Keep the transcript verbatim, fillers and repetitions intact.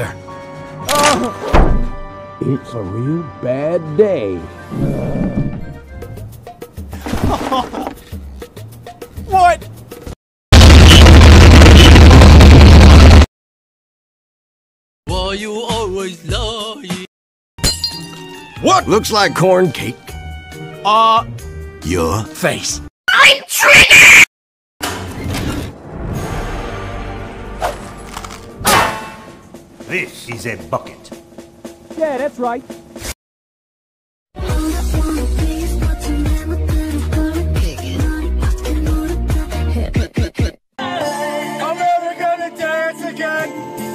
faster. It's a real bad day. What? Why you always lie? What looks like corn cake? Uh, Your face. I'm triggered! This is a bucket. Yeah, that's right. I'm never gonna dance again!